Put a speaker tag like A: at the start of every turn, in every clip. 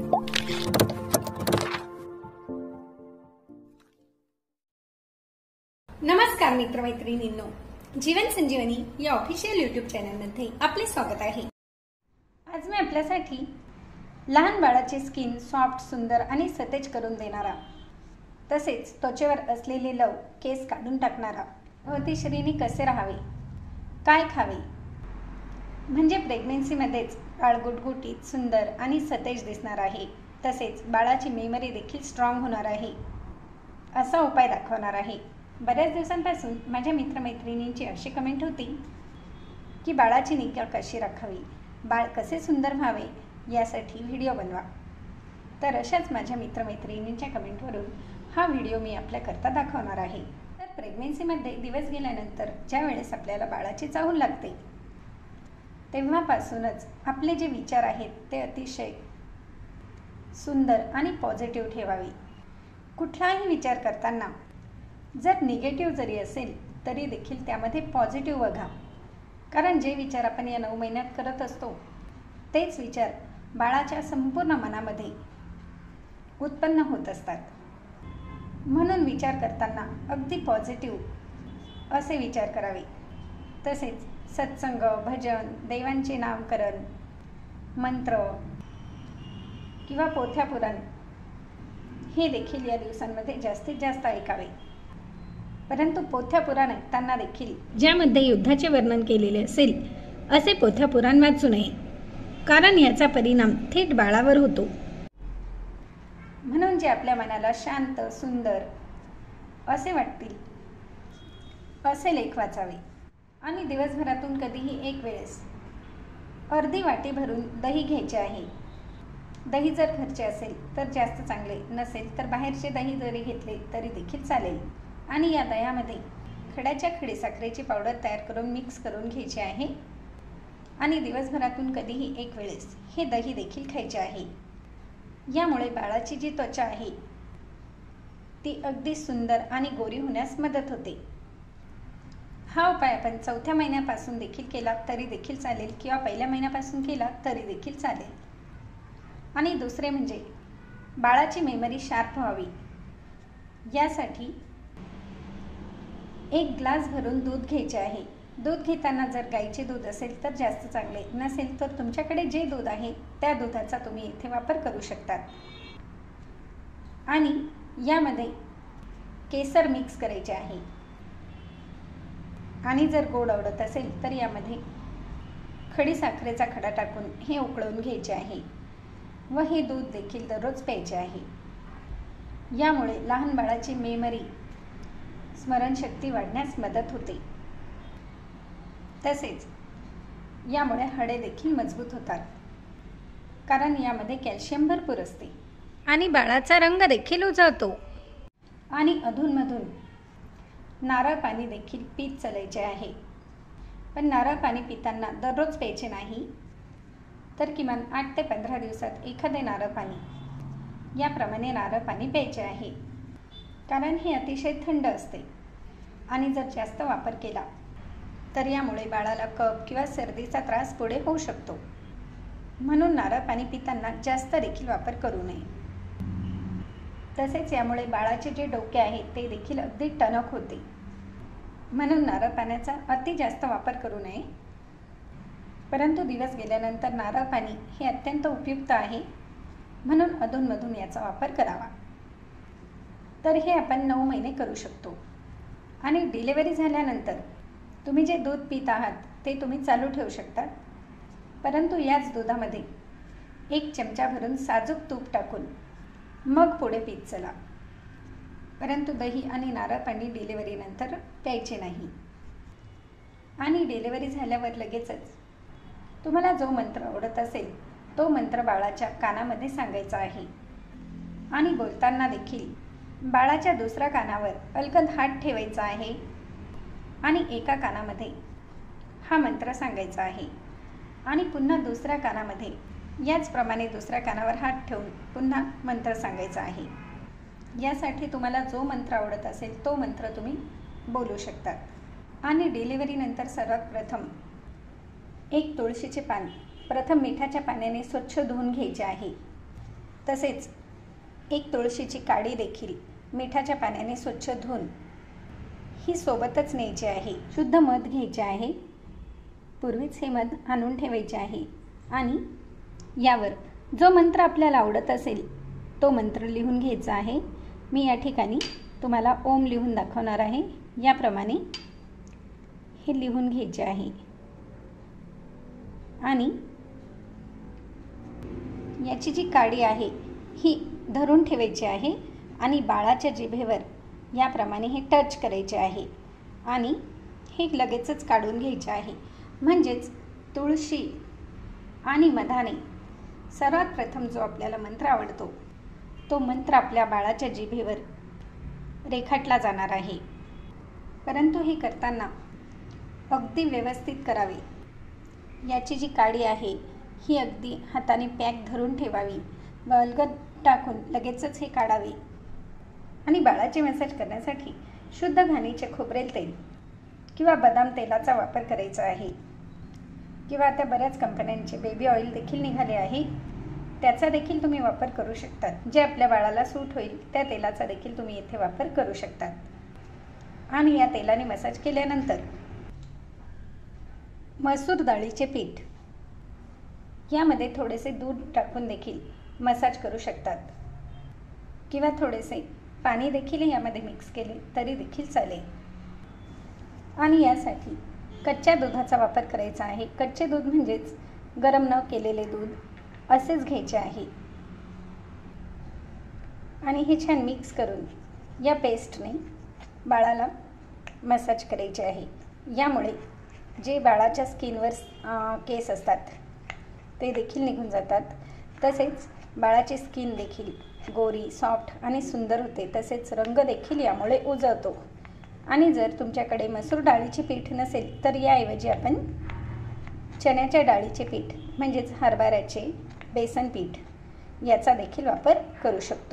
A: नमस्कार मित्रमैत्रिणींनो, जीवन संजीवनी या official YouTube चॅनलमध्ये आपले स्वागत आहे। आज मी आपल्यासाठी लहान बाळाची स्किन सॉफ्ट, सुंदर आणि सतेज करून देणारा, तसेच त्वचेवर असलेले लव, केस काढून टाकणारा व अतिशरीने कसे राहावे, काय खावे, म्हणजे प्रेग्नन्सीमध्येच बाळ गुटगुटीत, सुंदर आणि सतेज दिसणार आहे, तसेच बाळाची मेमरी देखील स्ट्रॉंग होणार आहे, असा उपाय दाखवणार आहे। बऱ्याच दिवसांपासून माझ्या मित्रमैत्रिणींची अशी कमेंट होती की बाळाची निगा कशी राखावी, बाळ कसे सुंदर व्हावे यासाठी व्हिडिओ बनवा। तर अशाच माझ्या मित्रमैत्रिणींच्या कमेंटवरून हा व्हिडिओ मी आपल्याकरता दाखवणार आहे। तर प्रेग्नन्सीमध्ये दिवस गेल्यानंतर ज्या वेळेस आपल्याला बाळाची चाहूल लागते तेव्हापासूनच आपले जे विचार आहेत ते अतिशय सुंदर आणि पॉझिटिव्ह ठेवावे। कुठलाही विचार करताना जर निगेटिव्ह जरी असेल तरी देखील त्यामध्ये पॉझिटिव्ह बघा, कारण जे विचार आपण या 9 महिन्यात करत असतो तेच विचार बाळाच्या संपूर्ण मनामध्ये उत्पन्न होत असतात। म्हणून विचार करताना अगदी पॉझिटिव्ह असे विचार करावे। तसेच सत्संग, भजन, देवांचे नामकरण, मंत्र किंवा पोथ्या पुराण हे देखील या दिवसांमध्ये जास्तीत जास्त ऐकावे। परंतु पोथ्या पुराण ऐकताना देखील ज्यामध्ये युद्धाचे वर्णन केलेले असेल असे पोथ्या पुराण वाचू नये, कारण याचा परिणाम थेट बाळावर होतो। म्हणून जे आपल्या मनाला शांत, सुंदर असे वाटतील असे लेख वाचावे। आणि दिवसभरातून कधीही एक वेळेस अर्धी वाटी भरून दही घ्यायचे आहे। दही जर घरचे असेल तर जास्त चांगले, नसेल तर बाहेरचे दही जरी घेतले तरी देखील चालेल। आणि या दह्यामध्ये खड्याच्या खडीसाखरेची पावडर तयार करून मिक्स करून घ्यायची आहे आणि दिवसभरातून कधीही एक वेळेस हे दही देखील खायचे आहे। यामुळे बाळाची जी त्वचा आहे ती अगदी सुंदर आणि गोरी होण्यास मदत होते। हा उपाय आपण 4थ्या महिन्यापासून देखील केला तरी देखील चालेल किंवा पहिल्या महिन्यापासून केला तरी देखील चालेल। आणि दुसरे म्हणजे बाळाची मेमरी शार्प व्हावी यासाठी 1 ग्लास भरून दूध घ्यायचे आहे। दूध घेताना जर गाईचे दूध असेल तर जास्त चांगले, नसेल तर तुमच्याकडे जे दूध आहे त्या दुधाचा तुम्ही इथे वापर करू शकतात। आणि यामध्ये केसर मिक्स करायचे आहे। आणि जर गोड आवडत असेल तर यामध्ये खडीसाखरेचा खडा टाकून हे उकळून घ्यायचे आहे व हे दूध देखील दररोज प्यायचे आहे। यामुळे लहान बाळाची मेमरी, स्मरणशक्ती वाढण्यास मदत होते। तसेच यामुळे हाडे देखील मजबूत होतात, कारण यामध्ये कॅल्शियम भरपूर असते। आणि बाळाचा रंग देखील उजळतो। आणि अधूनमधून नारळ पाणी देखील पीत चालायचे आहे। पण नारळ पाणी पिताना दररोज प्यायचे नाही, तर किमान 8 ते 15 दिवसात एखादे नारळ पाणी याप्रमाणे नारळ पाणी प्यायचे आहे, कारण हे अतिशय थंड असते। आणि जर जास्त वापर केला तर यामुळे बाळाला कफ किंवा सर्दीचा त्रास पुढे होऊ शकतो। म्हणून नारळ पाणी पिताना जास्त देखील वापर करू नये। तसेच यामुळे बाळाचे जे डोके आहे ते देखील अगदी टणक होते। म्हणून नारळ पाण्याचा अति जास्त वापर करू नये। परंतु दिवस गेल्यानंतर नारळ पाणी हे अत्यंत उपयुक्त आहे, म्हणून अधूनमधून याचा वापर करावा। तर हे आपण 9 महिने करू शकतो। आणि डिलिव्हरी झाल्यानंतर तुम्ही जे दूध पित आहात ते तुम्ही चालू ठेवू शकता, परंतु याच दुधामध्ये 1 चमचा भरून साजूक तूप टाकून मग पुढे पीत चला। परंतु दही आणि नारळ पाणी डिलिव्हरीनंतर प्यायचे नाही। आणि डिलिव्हरी झाल्यावर लगेचच तुम्हाला जो मंत्र आवडत असेल तो मंत्र बाळाच्या कानामध्ये सांगायचा आहे। आणि बोलताना देखील बाळाच्या दुसऱ्या कानावर अलगद हात ठेवायचा आहे आणि एका कानामध्ये हा मंत्र सांगायचा आहे आणि पुन्हा दुसऱ्या कानामध्ये याचप्रमाणे दुसऱ्या कानावर हात ठेवून पुन्हा मंत्र सांगायचा आहे। यासाठी तुम्हाला जो मंत्र आवडत असेल तो मंत्र तुम्ही बोलू शकता। आणि डिलिव्हरीनंतर सर्वात प्रथम 1 तुळशीचे पान प्रथम मिठाच्या पाण्याने स्वच्छ धुवून घ्यायचे आहे तसेच एक तुळशीची काडी देखील मिठाच्या पाण्याने स्वच्छ धुवून ही सोबतच न्यायची आहे. शुद्ध मध घ्यायचे आहे. पूर्वीच हे मध आणून ठेवायचे आहे आणि यावर जो मंत्र आपल्याला आवडत असेल तो मंत्र लिहून घ्यायचा आहे. मी या ठिकाणी तुम्हाला ओम लिहून दाखवणार आहे. याप्रमाणे हे लिहून घ्यायचे आहे आणि याची जी काडी आहे ही धरून ठेवायची आहे आणि बाळाच्या जिभेवर याप्रमाणे हे टच करायचे आहे आणि हे लगेचच काढून घ्यायचे आहे. म्हणजेच तुळशी आणि मधाने सर्वात प्रथम जो आपल्याला मंत्र आवडतो तो मंत्र आपल्या बाळाच्या जिभेवर रेखाटला जाणार आहे. परंतु हे करताना अगदी व्यवस्थित करावे. याची जी काडी आहे ही अगदी हाताने पॅक धरून ठेवावी व अलगद टाकून लगेचच हे काढावे आणि बाळाचे मसाज करण्यासाठी शुद्ध घाणीचे खोबरेल तेल किंवा बदाम तेलाचा वापर करायचा आहे. किंवा आता बऱ्याच कंपन्यांचे बेबी ऑइल देखील निघाले आहे, त्याचा देखील तुम्ही वापर करू शकतात. जे आपल्या बाळाला सूट होईल त्या तेलाचा देखील तुम्ही येथे वापर करू शकतात. आणि या तेलाने मसाज केल्यानंतर मसूर डाळीचे पीठ यामध्ये थोडेसे दूध टाकून देखील मसाज करू शकतात किंवा थोडेसे पाणी देखील यामध्ये मिक्स केले तरी देखील चालेल. आणि यासाठी कच्च्या दुधाचा वापर करायचा आहे. कच्चे दूध म्हणजेच गरम न केलेले दूध असेच घ्यायचे आहे आणि हे छान मिक्स करून या पेस्टने बाळाला मसाज करायचे आहे. यामुळे जे बाळाच्या स्किनवर केस असतात ते देखील निघून जातात. तसेच बाळाची स्किन देखील गोरी, सॉफ्ट आणि सुंदर होते. तसेच रंग देखील यामुळे उजळतो. आणि जर तुमच्याकडे मसूर डाळीचे पीठ नसेल तर याऐवजी आपण चण्याच्या डाळीचे पीठ म्हणजेच हरभऱ्याचे बेसन पीठ याचा देखील वापर करू शकतो.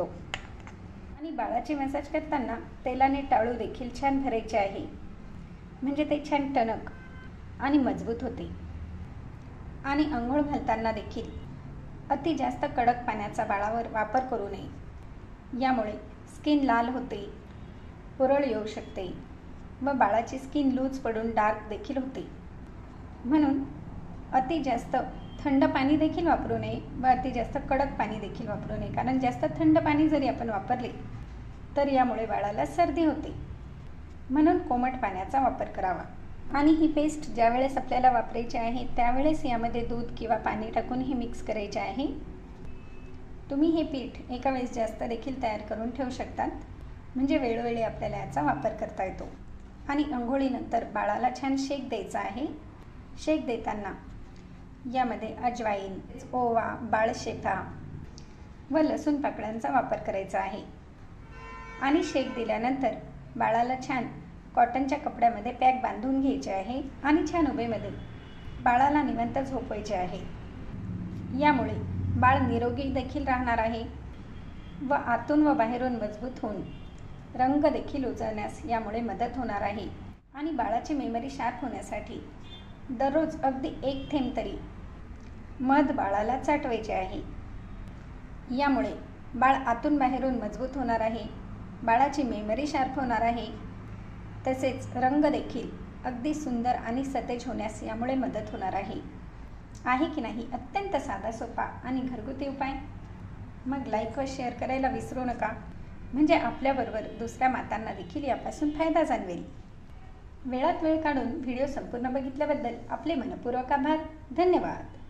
A: आणि बाळाची मसाज करताना तेलाने टाळू देखील छान भरायचे आहे, म्हणजे ते छान टणक आणि मजबूत होते. आणि अंघोळ घालताना देखील अति जास्त कडक पाण्याचा बाळावर वापर करू नये. यामुळे स्किन लाल होते, पुरळ येऊ शकते व बाळाची स्किन लूज पडून डार्क देखील होते. म्हणून अति जास्त थंड पाणी देखील वापरू नये व अति जास्त कडक पाणी देखील वापरू नये. कारण जास्त थंड पाणी जरी आपण वापरले तर यामुळे बाळाला सर्दी होते. म्हणून कोमट पाण्याचा वापर करावा. आणि ही पेस्ट ज्यावेळेस आपल्याला वापरायची आहे त्यावेळेस यामध्ये दूध किंवा पाणी टाकून हे मिक्स करायचे आहे. तुम्ही हे पीठ एका वेळेस जास्त देखील तयार करून ठेवू शकतात, म्हणजे वेळोवेळी आपल्याला याचा वापर करता येतो. आणि अंघोळीनंतर बाळाला छान शेक द्यायचा आहे. शेक देताना यामध्ये अजवाईन, ओवा, बाळशेपा व लसूण पाकळ्यांचा वापर करायचा आहे. आणि शेक दिल्यानंतर बाळाला छान कॉटनच्या कपड्यामध्ये पॅक बांधून घ्यायचे आहे आणि छान उभेमध्ये बाळाला निवांत झोपवायचे आहे. यामुळे बाळ निरोगी देखील राहणार आहे व आतून व बाहेरून मजबूत होऊन रंग देखील उजळण्यास यामुळे मदत होणार आहे. आणि बाळाची मेमरी शार्प होण्यासाठी दररोज अगदी 1 थेंब तरी मध बाळाला चाटवायचे आहे. यामुळे बाळ आतून बाहेरून मजबूत होणार आहे, बाळाची मेमरी शार्प होणार आहे, तसेच रंग देखील अगदी सुंदर आणि सतेज होण्यास यामुळे मदत होणार आहे. आहे की नाही अत्यंत साधा सोपा आणि घरगुती उपाय? मग लाईक व शेअर करायला विसरू नका, म्हणजे आपल्याबरोबर दुसऱ्या मातांना देखील यापासून फायदा जाणवेल. वेळात वेळ काढून व्हिडिओ संपूर्ण बघितल्याबद्दल आपले मनपूर्वक आभार. धन्यवाद.